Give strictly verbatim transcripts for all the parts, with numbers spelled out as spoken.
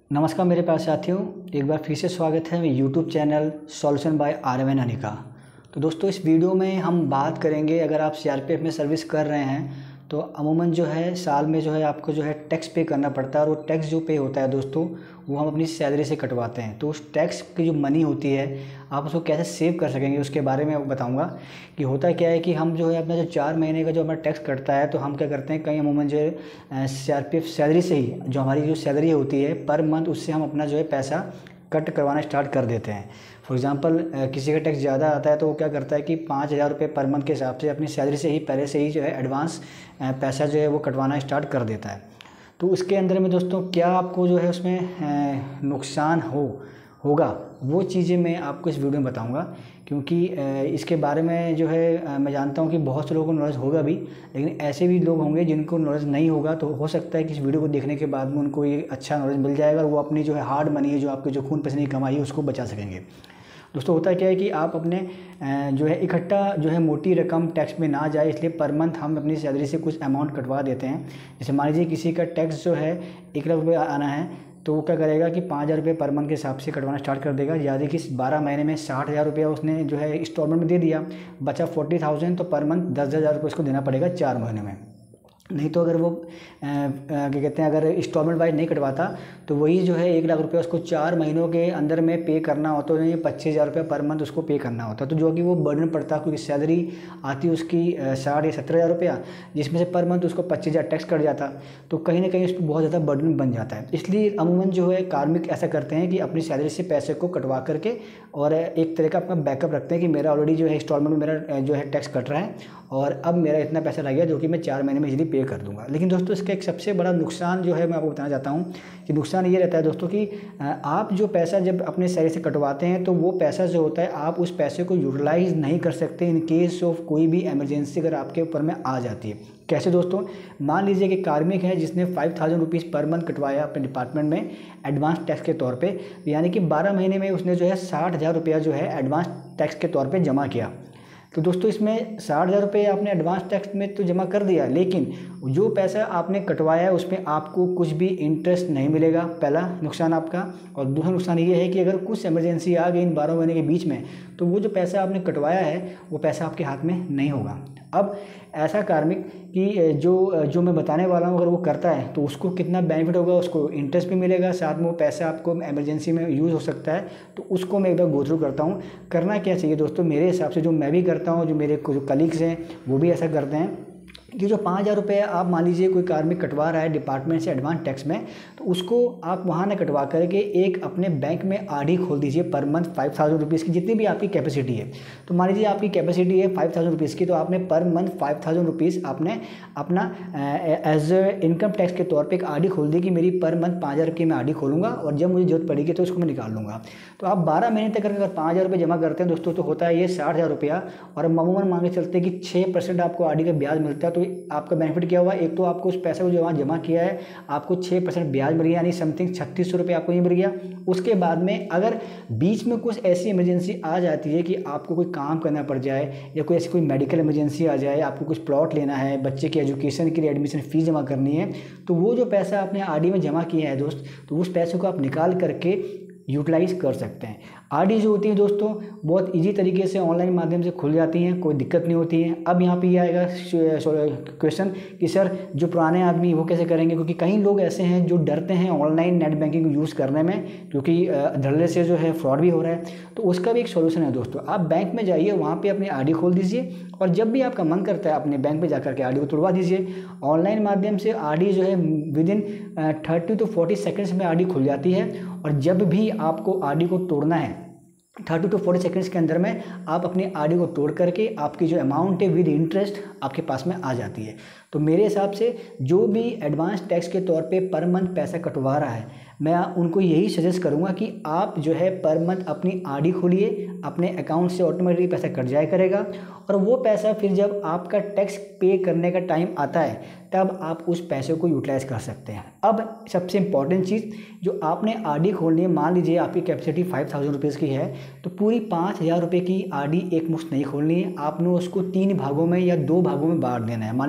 नमस्कार मेरे प्यारे साथियों, एक बार फिर से स्वागत है मेरे YouTube channel solution by R M N Anika. तो दोस्तों, इस वीडियो में हम बात करेंगे, अगर आप सी आर पी एफ में सर्विस कर रहे हैं तो अमूमन जो है साल में जो है आपको जो है टैक्स पे करना पड़ता है। और वो टैक्स जो पे होता है दोस्तों, वो हम अपनी सैलरी से कटवाते हैं। तो उस टैक्स की जो मनी होती है आप उसको कैसे सेव कर सकेंगे उसके बारे में आपको बताऊंगा। कि होता क्या है कि हम जो है अपना जो चार महीने का जो हमारा टैक्स कटता है, तो हम क्या करते हैं, कहीं अमूमन जो है C R P F salary से ही जो हमारी जो सैलरी होती है पर मंथ, उससे हम अपना जो है पैसा कट करवाना स्टार्ट कर देते हैं। फॉर एग्जांपल किसी का टैक्स ज़्यादा आता है तो वो क्या करता है कि पाँच हज़ार रुपये पर मंथ के हिसाब से अपनी सैलरी से ही पहले से ही जो है एडवांस पैसा जो है वो कटवाना स्टार्ट कर देता है। तो उसके अंदर में दोस्तों क्या आपको जो है उसमें नुकसान हो होगा वो चीज़ें मैं आपको इस वीडियो में बताऊंगा। क्योंकि इसके बारे में जो है मैं जानता हूं कि बहुत से लोगों को नॉलेज होगा भी, लेकिन ऐसे भी लोग होंगे जिनको नॉलेज नहीं होगा। तो हो सकता है कि इस वीडियो को देखने के बाद में उनको ये अच्छा नॉलेज मिल जाएगा और वो अपनी जो है हार्ड मनी है, जो आपके जो खून पसीने की कमाई है, उसको बचा सकेंगे। दोस्तों होता क्या है कि आप अपने जो है इकट्ठा जो है मोटी रकम टैक्स में ना जाए, इसलिए पर मंथ हम अपनी सैलरी से कुछ अमाउंट कटवा देते हैं। जैसे मान लीजिए किसी का टैक्स जो है एक लाख रुपये आना है, तो वो क्या करेगा कि पाँच हज़ार रुपये पर मंथ के हिसाब से कटवाना स्टार्ट कर देगा। यानी कि बारह महीने में साठ हज़ार रुपया उसने जो है इंस्टॉलमेंट में दे दिया, बचा फोर्टी थाउजेंड, तो पर मंथ दस हज़ार रुपये उसको देना पड़ेगा चार महीने में। नहीं तो अगर वो क्या कहते हैं, अगर इंस्टॉलमेंट वाइज नहीं कटवाता तो वही जो है एक लाख रुपया उसको चार महीनों के अंदर में पे करना होता है। ये पच्चीस हज़ार रुपये पर मंथ उसको पे करना होता है, तो जो कि वो बर्डन पड़ता है, क्योंकि सैलरी आती है उसकी साठ या सत्तर हज़ार रुपया, जिसमें से पर मंथ उसको पच्चीस हज़ार टैक्स कट जाता, तो कहीं ना कहीं उस पर बहुत ज़्यादा बर्डन बन जाता है। इसलिए अमूमन जो है कार्मिक ऐसा करते हैं कि अपनी सैलरी से पैसे को कटवा करके और एक तरह का अपना बैकअप रखते हैं कि मेरा ऑलरेडी जो है इंस्टॉलमेंट में मेरा जो है टैक्स कट रहा है और अब मेरा इतना पैसा रह गया जो कि मैं चार महीने में इजीली पे कर दूंगा। लेकिन दोस्तों इसका एक सबसे बड़ा नुकसान जो है मैं आपको बताना चाहता हूँ कि नुकसान ये रहता है दोस्तों कि आप जो पैसा जब अपने सैलरी से कटवाते हैं तो वो पैसा जो होता है आप उस पैसे को यूटिलाइज नहीं कर सकते इन केस ऑफ कोई भी इमरजेंसी अगर आपके ऊपर में आ जाती है। कैसे दोस्तों, मान लीजिए कि कार्मिक है जिसने five thousand rupees per month कटवाया अपने डिपार्टमेंट में एडवांस टैक्स के तौर पे, यानी कि बारह महीने में उसने जो है साठ हज़ार रुपया जो है एडवांस टैक्स के तौर पे जमा किया। तो दोस्तों इसमें साठ हज़ार रुपये आपने एडवांस टैक्स में तो जमा कर दिया, लेकिन जो पैसा आपने कटवाया है उसमें आपको कुछ भी इंटरेस्ट नहीं मिलेगा, पहला नुकसान आपका। और दूसरा नुकसान ये है कि अगर कुछ इमरजेंसी आ गई इन बारह महीने के बीच में, तो वो जो पैसा आपने कटवाया है वो पैसा आपके हाथ में नहीं होगा। अब ऐसा कार्मिक कि जो जो मैं बताने वाला हूँ अगर वो करता है तो उसको कितना बेनिफिट होगा, उसको इंटरेस्ट भी मिलेगा, साथ में वो पैसा आपको इमरजेंसी में यूज़ हो सकता है। तो उसको मैं एक बार गो थ्रू करता हूँ। करना क्या चाहिए दोस्तों, मेरे हिसाब से जो मैं भी करता हूँ, जो मेरे जो कलीग्स हैं वो भी ऐसा करते हैं कि जो पाँच हज़ार रुपये आप मान लीजिए कोई कार्मिक कटवा रहा है डिपार्टमेंट से एडवांस टैक्स में, तो उसको आप वहाँ ना कटवा करके एक अपने बैंक में आर डी खोल दीजिए per month five thousand rupees की, जितनी भी आपकी कैपेसिटी है। तो मान लीजिए आपकी कैपेसिटी है फाइव थाउजेंड रुपीज़ की, तो आपने per month five thousand rupees आपने अपना एज इनकम टैक्स के तौर पर एक आर डी खोल दी कि मेरी पर मंथ पाँच हज़ार की मैं आर डी खोलूँगा और जब मुझे जरूरत पड़ेगी तो उसको मैं निकाल लूँगा। तो आप बारह महीने तक अगर पाँच हज़ार रुपये जमा करते हैं दोस्तों, तो होता है ये साठ हज़ार रुपया। और अमूमन मान के चलते हैं कि छः परसेंट आपको आर डी का ब्याज मिलता है। तो आपका बेनिफिट क्या हुआ, एक तो आपको उस पैसे को जो वहाँ जमा किया है आपको छः परसेंट ब्याज मिल गया, यानी समथिंग छत्तीस सौ रुपये आपको ये मिल गया। उसके बाद में अगर बीच में कुछ ऐसी इमरजेंसी आ जाती है कि आपको कोई काम करना पड़ जाए या कोई ऐसी कोई मेडिकल इमरजेंसी आ जाए, आपको कुछ प्लॉट लेना है, बच्चे की एजुकेशन के लिए एडमिशन फीस जमा करनी है, तो वो जो पैसा आपने आर डी में जमा किया है दोस्त, तो उस पैसे को आप निकाल करके यूटिलाइज कर सकते हैं। आर डी जो होती है दोस्तों बहुत इजी तरीके से ऑनलाइन माध्यम से खुल जाती हैं, कोई दिक्कत नहीं होती है। अब यहाँ पे ये आएगा क्वेश्चन कि सर जो पुराने आदमी वो कैसे करेंगे, क्योंकि कई लोग ऐसे हैं जो डरते हैं ऑनलाइन नेट बैंकिंग को यूज़ करने में, क्योंकि धड़ल्ले से जो है फ्रॉड भी हो रहा है। तो उसका भी एक सोल्यूशन है दोस्तों, आप बैंक में जाइए, वहाँ पर अपनी आर डी खोल दीजिए और जब भी आपका मन करता है अपने बैंक में जाकर के आर डी को तोड़वा दीजिए। ऑनलाइन माध्यम से आर डी जो है within thirty to forty seconds में आर डी खुल जाती है। और जब भी आपको आर डी को तोड़ना है थर्टी टू फोर्टी सेकेंड्स के अंदर में आप अपनी आर डी को तोड़ करके आपकी जो अमाउंट है विद इंटरेस्ट आपके पास में आ जाती है। तो मेरे हिसाब से जो भी एडवांस टैक्स के तौर पे पर मंथ पैसा कटवा रहा है, मैं उनको यही सजेस्ट करूंगा कि आप जो है पर मंथ अपनी आर डी खोलिए, अपने अकाउंट से ऑटोमेटिकली पैसा कट जाया करेगा और वो पैसा फिर जब आपका टैक्स पे करने का टाइम आता है तब आप उस पैसे को यूटिलाइज कर सकते हैं। अब सबसे इम्पॉर्टेंट चीज़, जो आपने आर डी खोलनी है, मान लीजिए आपकी कैपेसिटी फाइव थाउजेंड रुपीज़ की है, तो पूरी पाँच हज़ार रुपये की आर डी एक मुश्त नहीं खोलनी है, आपने उसको तीन भागों में या दो भागों में बांट देना है। मान लीजिए पाँच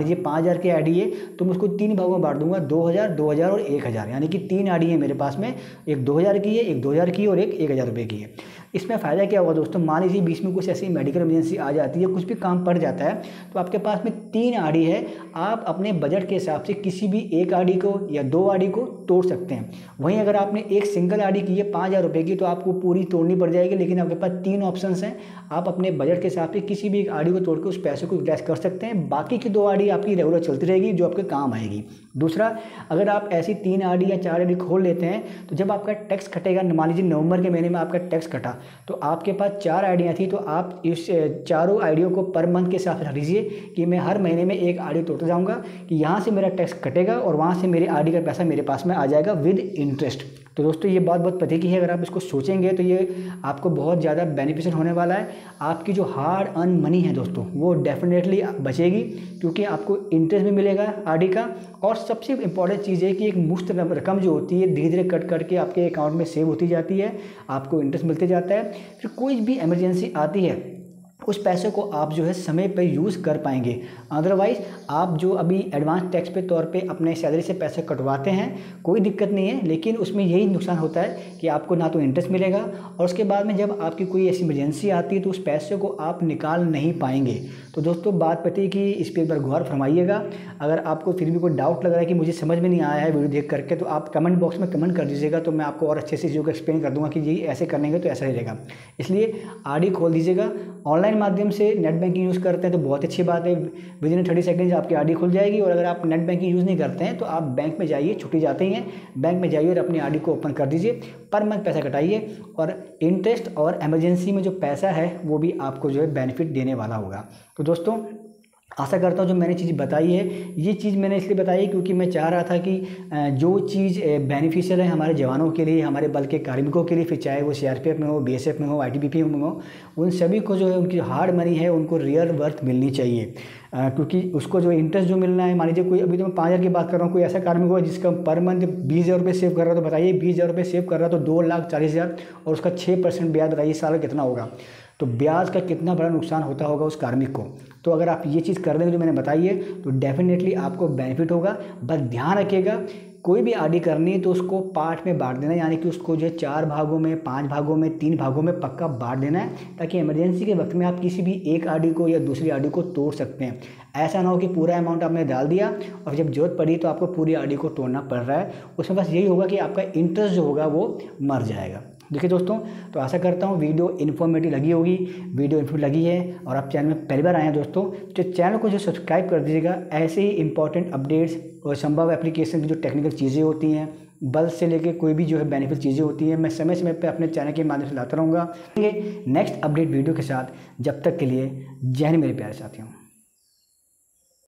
हज़ार की आईडी है तो मैं उसको तीन भागों में बांट दूंगा, दो हज़ार, दो हज़ार और एक हज़ार, यानी कि तीन आईडी है मेरे पास में, एक दो हज़ार की है, एक दो हज़ार की और एक एक हज़ार रुपये की है। इसमें फ़ायदा क्या होगा दोस्तों, मान लीजिए बीच में कुछ ऐसी मेडिकल इमरजेंसी आ जाती है, कुछ भी काम पड़ जाता है, तो आपके पास में तीन आईडी है, आप अपने बजट के हिसाब से किसी भी एक आईडी को या दो आईडी को तोड़ सकते हैं। वहीं अगर आपने एक सिंगल आईडी की है पाँच हज़ार रुपये की तो आपको पूरी तोड़नी पड़ जाएगी, लेकिन आपके पास तीन ऑप्शन हैं, आप अपने बजट के हिसाब से किसी भी एक आईडी को तोड़ के उस पैसे को यूटिलाइज कर सकते हैं। बाकी की दो आईडी आपकी रेगुलर चलती रहेगी जो आपके काम आएगी। दूसरा, अगर आप ऐसी तीन आईडी या चार आईडी खोल लेते हैं तो जब आपका टैक्स कटेगा, मान लीजिए नवंबर के महीने में आपका टैक्स कटा तो आपके पास चार आईडियाँ थी, तो आप इस चारों आईडियों को पर मंथ के हिसाब से रख लीजिए कि मैं हर महीने में एक आईडी तोड़ते जाऊंगा कि यहाँ से मेरा टैक्स कटेगा और वहाँ से मेरी आईडी का पैसा मेरे पास में आ जाएगा विद इंटरेस्ट। तो दोस्तों ये बात बहुत पते की है, अगर आप इसको सोचेंगे तो ये आपको बहुत ज़्यादा बेनिफिशियल होने वाला है। आपकी जो हार्ड अर्न मनी है दोस्तों वो डेफिनेटली बचेगी, क्योंकि आपको इंटरेस्ट भी मिलेगा आरडी का, और सबसे इम्पॉर्टेंट चीज़ है कि एक मुफ्त रकम जो होती है धीरे धीरे कट करके आपके अकाउंट में सेव होती जाती है, आपको इंटरेस्ट मिलते जाता है। फिर कोई भी इमरजेंसी आती है उस पैसे को आप जो है समय पर यूज़ कर पाएंगे। अदरवाइज़ आप जो अभी एडवांस टैक्स पे तौर पे अपने सैलरी से पैसे कटवाते हैं कोई दिक्कत नहीं है, लेकिन उसमें यही नुकसान होता है कि आपको ना तो इंटरेस्ट मिलेगा और उसके बाद में जब आपकी कोई ऐसी इमरजेंसी आती है तो उस पैसे को आप निकाल नहीं पाएंगे। तो दोस्तों बात पता है कि इस पर एक बार गौर फरमाइएगा। अगर आपको फिर भी कोई डाउट लग रहा है कि मुझे समझ में नहीं आया है वीडियो देख करके, तो आप कमेंट बॉक्स में कमेंट कर दीजिएगा, तो मैं आपको और अच्छे से चीज़ों को एक्सप्लेन कर दूंगा कि ये ऐसे करने तो ऐसा ही रहेगा। इसलिए आरडी खोल दीजिएगा। ऑनलाइन माध्यम से नेट बैंकिंग यूज़ करते हैं तो बहुत अच्छी बात है, विद इन थर्टी सेकेंड्स आपकी आरडी खुल जाएगी। और अगर आप नेट बैंकिंग यूज़ नहीं करते हैं तो आप बैंक में जाइए, छुट्टी जाते ही हैं, बैंक में जाइए और अपनी आरडी को ओपन कर दीजिए, पर मंथ पैसा कटाइए और इंटरेस्ट और इमरजेंसी में जो पैसा है वो भी आपको जो है बेनिफिट देने वाला होगा। तो दोस्तों आशा करता हूँ जो मैंने चीज़ बताई है, ये चीज़ मैंने इसलिए बताई क्योंकि मैं चाह रहा था कि जो चीज़ बेनिफिशियल है हमारे जवानों के लिए, हमारे बल के कार्मिकों के लिए, फिर चाहे वो सीआरपीएफ में हो, बीएसएफ में हो, आईटीबीपी में हो, उन सभी को जो है उनकी हार्ड मनी है उनको रियल वर्थ मिलनी चाहिए। क्योंकि उसको जो इंटरेस्ट जो मिलना है, मान लीजिए कोई, अभी तो मैं पाँच हज़ार की बात कर रहा हूँ, कोई ऐसा कार्मिक हुआ जिसका पर मंथ बीस हज़ार रुपये सेव कर रहा है, तो बताइए बीस हज़ार रुपये सेव कर रहा है तो दो लाख चालीस हज़ार और उसका छः परसेंट ब्याज, बताइए साल का कितना होगा। तो ब्याज का कितना बड़ा नुकसान होता होगा उस कार्मिक को। तो अगर आप ये चीज़ कर देंगे जो मैंने बताई है तो डेफिनेटली आपको बेनिफिट होगा। बस ध्यान रखिएगा कोई भी आरडी करनी है तो उसको पार्ट में बांट देना है, यानी कि उसको जो है चार भागों में, पांच भागों में, तीन भागों में पक्का बांट देना है, ताकि इमरजेंसी के वक्त में आप किसी भी एक आरडी को या दूसरी आरडी को तोड़ सकते हैं। ऐसा ना हो कि पूरा अमाउंट आपने डाल दिया और जब जरूरत पड़ी तो आपको पूरी आरडी को तोड़ना पड़ रहा है। उसमें बस यही होगा कि आपका इंटरेस्ट जो होगा वो मर जाएगा। देखिए दोस्तों, तो आशा करता हूँ वीडियो इन्फॉर्मेटिव लगी होगी। वीडियो इन्फॉर्मेटिव लगी है और आप चैनल में पहली बार आए हैं दोस्तों, तो चैनल को जो सब्सक्राइब कर दीजिएगा। ऐसे ही इंपॉर्टेंट अपडेट्स और संभव एप्लीकेशन की जो टेक्निकल चीज़ें होती हैं, बल्ब से लेके कोई भी जो है बेनिफिट चीज़ें होती हैं, मैं समय समय पे अपने चैनल के माध्यम से लाता रहूँगा नेक्स्ट अपडेट वीडियो के साथ। जब तक के लिए जय हिंद मेरे प्यारे साथियों।